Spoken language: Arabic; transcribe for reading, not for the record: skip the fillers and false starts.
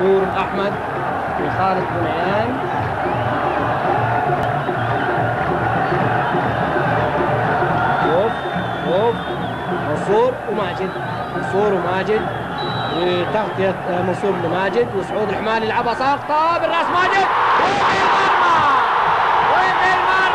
منصور الأحمد وخالد بنيان. ووف منصور وماجد، منصور وماجد وتغطية منصور لماجد، وسعود الحمالي يلعبها ساقطة بالراس ماجد وفي المرمى